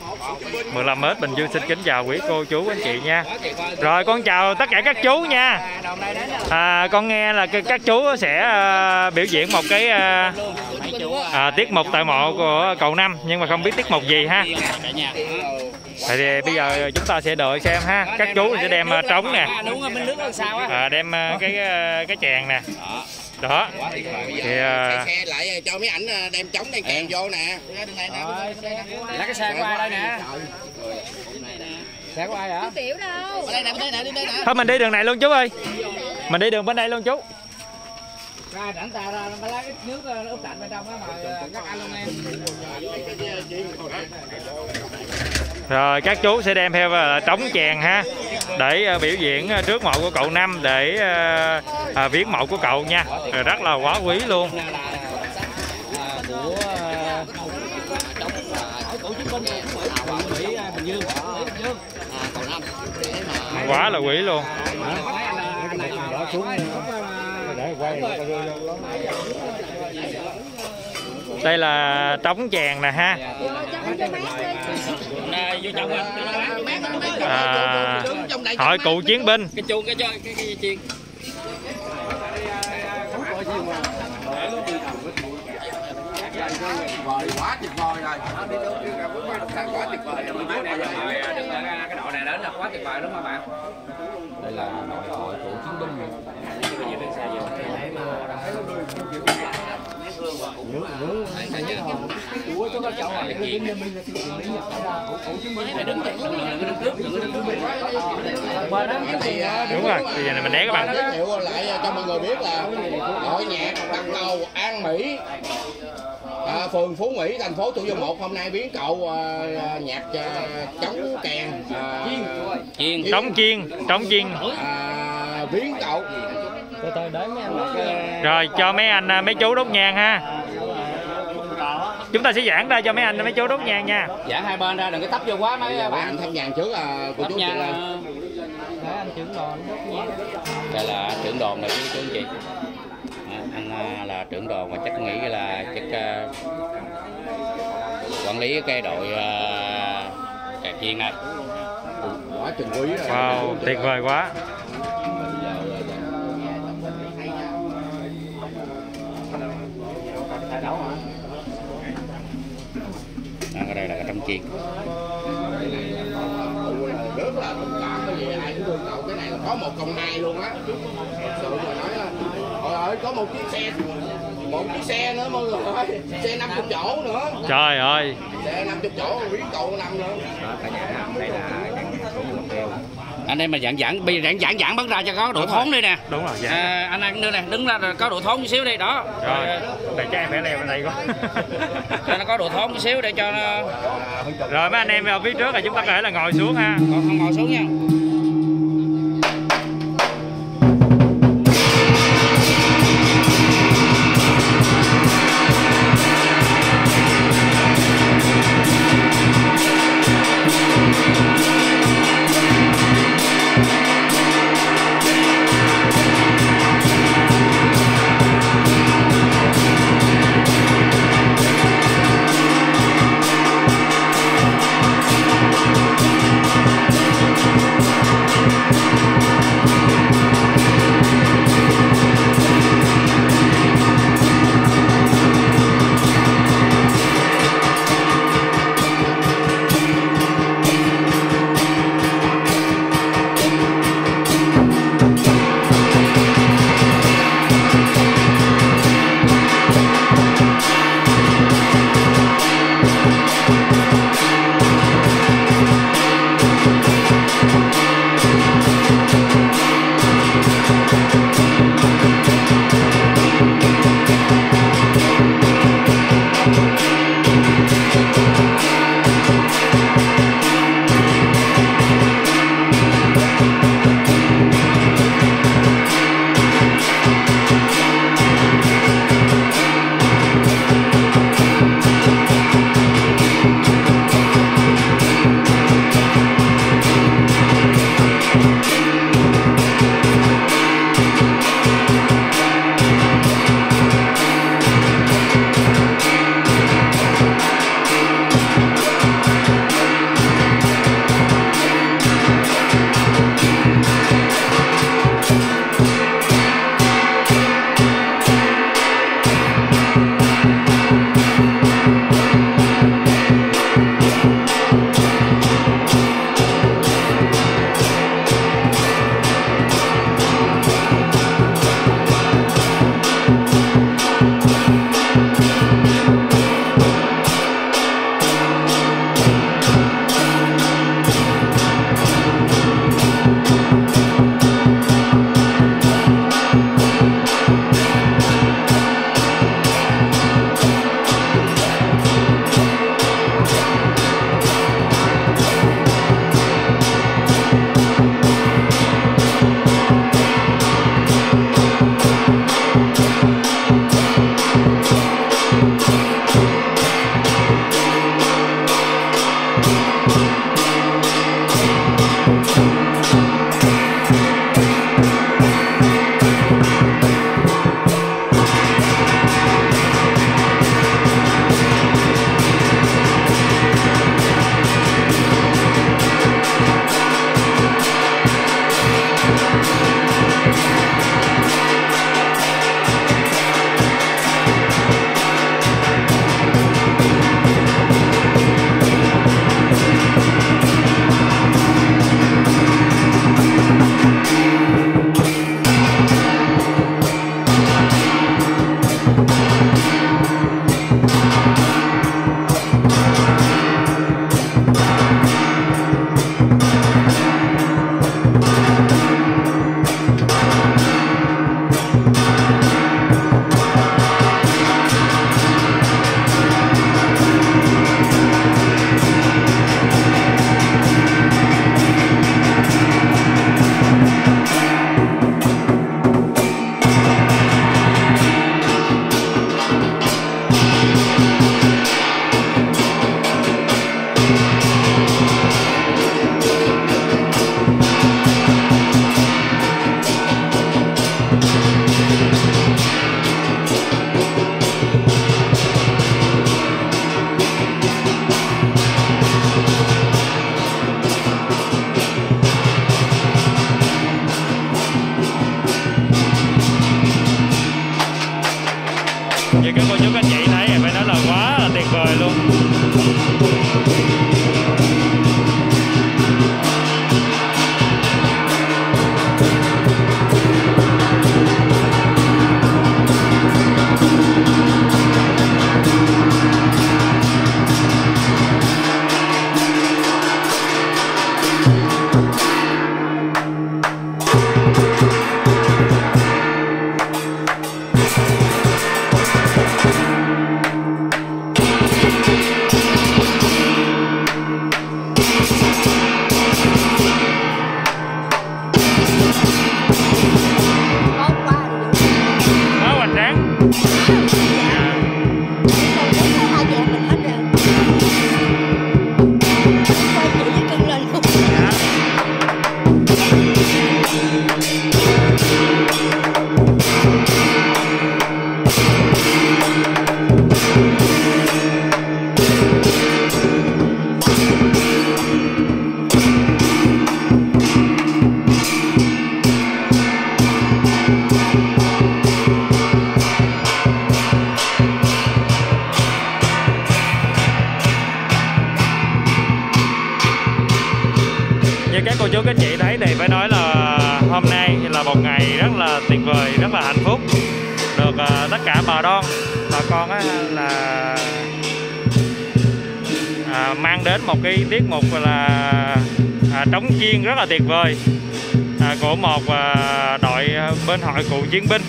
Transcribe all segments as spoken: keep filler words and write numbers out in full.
mười lăm mét Bình Dương xin kính chào quý cô chú anh chị nha. Rồi con chào tất cả các chú nha. À, con nghe là các chú sẽ uh, biểu diễn một cái uh, à, tiết mục tại mộ của cậu Năm, nhưng mà không biết tiết mục gì ha. Vậy thì bây giờ chúng ta sẽ đợi xem ha. Các chú sẽ đem uh, trống nè, à, đem uh, cái uh, cái chèn nè. Đó thì uh... xe lại cho mấy ảnh đem trống đem kèn vô nè. Lá cái xe của ai đây nè? Xe của ai hả? Tiểu đâu. Bên đây nè, bên đây nè, bên đây nè. Thôi mình đi đường này luôn chú ơi. Mình đi đường bên đây luôn chú. Ra rảnh ta ra lấy cái nước nó úp lạnh bên trong á mà các anh luôn em. Rồi các chú sẽ đem theo trống chèn ha, để uh, biểu diễn uh, trước mộ của cậu Năm, để uh, uh, viếng mộ của cậu nha. Rồi rất là quá quý luôn. Quá là quý luôn. Đây là trống chèn nè ha. À, hội cựu chiến binh. Cái chuông cái cái cái chiên. Quá tuyệt vời rồi. Quá tuyệt vời. Cái đội này đến là quá tuyệt vời đúng không bạn? Đây là đội hội cựu chiến binh. Đúng rồi, bây giờ này mình né các bạn. Giới thiệu lại cho mọi người biết là đội nhạc Bắc Cầu An Mỹ, à, phường Phú Mỹ, thành phố Thủ Dầu Một hôm nay biến cậu à, nhạc à, trống kèn, à, chiên, trống chiên, trống chiên. À, biến cậu. Rồi cho mấy anh mấy chú đốt nhang ha. Chúng ta sẽ giãn ra cho mấy anh mấy chú đốt nhang nha. Giãn hai bên ra, đừng có tấp vô quá mấy bạn. Anh thăm nhang trước à, cô chú nhang. Anh trưởng đoàn đốt nhang. Đây là trưởng đoàn này chú anh chị. Anh là trưởng đoàn và chắc nghĩ là chắc uh, quản lý cái đội uh, kẹp chiên này. Quá trình quý rồi. Wow, tuyệt vời quá. À, cái đây là cái trống chiên. Rất là tình cảm, cái gì ai cũng thương cậu. Cái này là có một công hai luôn á. Sự mà nói là trời ơi, có một chiếc xe, một chiếc xe nữa mọi người ơi, xe năm mươi chỗ nữa. Trời ơi, xe năm mươi chỗ biến cậu năm nữa. Đây là anh em mà giãn giãn bây giãn giãn giãn bớt ra cho có độ thốn đi nè. Đúng rồi. Dạ. À, anh ăn đưa nè, đứng ra rồi có độ thốn chút xíu đi đó. Rồi, để cho em phải leo bên đây con. Cho nó có độ thốn chút xíu để cho nó. Rồi mấy anh em ở phía trước là chúng ta có thể là ngồi xuống ha. Còn không ngồi xuống nha. We'll be right back. như các cô chú các chị thấy thì phải nói là hôm nay là một ngày rất là tuyệt vời, rất là hạnh phúc, được uh, tất cả bà con bà con á, là à, mang đến một cái tiết mục là à, trống chiên rất là tuyệt vời à, của một à, đội bên hội cựu chiến binh.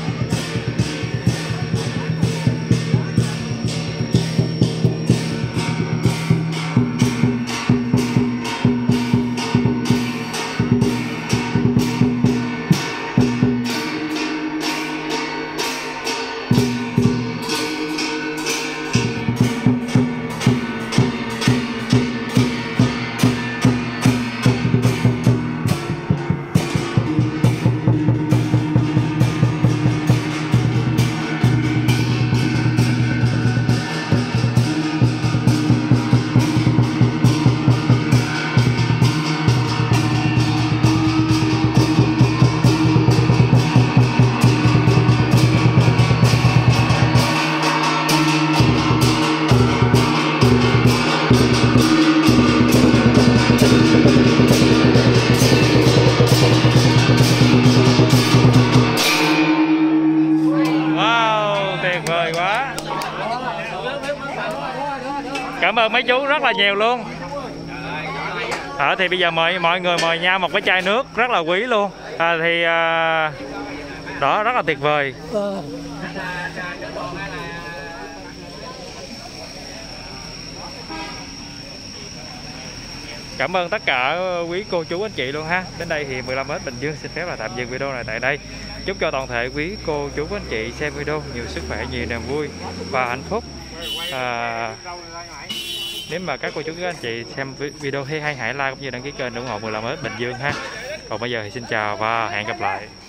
Cảm ơn mấy chú rất là nhiều luôn. À, thì bây giờ mời mọi người mời nhau một cái chai nước rất là quý luôn. À, thì à, đó rất là tuyệt vời. Cảm ơn tất cả quý cô chú anh chị luôn ha. Đến đây thì mười lăm ét Bình Dương xin phép là tạm dừng video này tại đây. Chúc cho toàn thể quý cô chú anh chị xem video nhiều sức khỏe, nhiều niềm vui và hạnh phúc. À, nếu mà các cô chú các anh chị xem video hay hãy like cũng như đăng ký kênh ủng hộ mười lăm ét Bình Dương ha. Còn bây giờ thì xin chào và hẹn gặp lại.